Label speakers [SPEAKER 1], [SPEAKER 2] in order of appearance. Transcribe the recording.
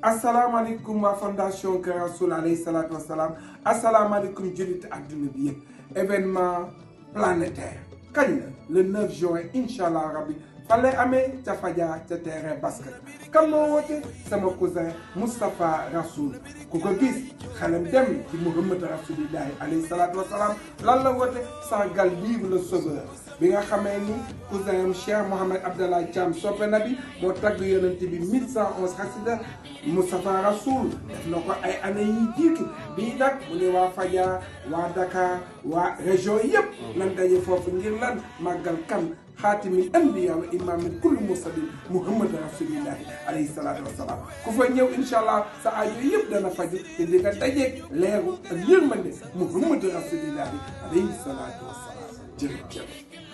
[SPEAKER 1] assalamu alaikum wa fondation Kër Rassoul alayhi salatu wassalam. Assalamu alaikum julit àdduna bi yëpp. Événement planétaire kañ la le 9 juin inchallah rabbi fallait amee ca Fadia ca terrain basket kan moo woote sama cousin Moustapha Rassoul ku ko gis xelam dem ci Muhammad Rasulillahi alayhi salatu wassalam lan la woote sargal livre le sauveur bi nga xamee ni cousin Cheikh Mohamed Abdallah Thiam soppe na bi moo tagg yonent bi 1111 xasida Moustapha Rassoul def na ko ay année yi jiitu bii nag mu ne waa Fadia waa Dakar waa région yëpp nan daje foofu ngir lan màggal kan xaatimil anbiya wa imaamil kulli mursalin Muhammad Rasulillahi alayhi salatu wassalam ku fa ñëw inshallah sa aajo yëpp dana faju te di nga dajeeg leeru ak yërmande Muhammad Rasulillahi alayhi salatu wassalam jërëjëf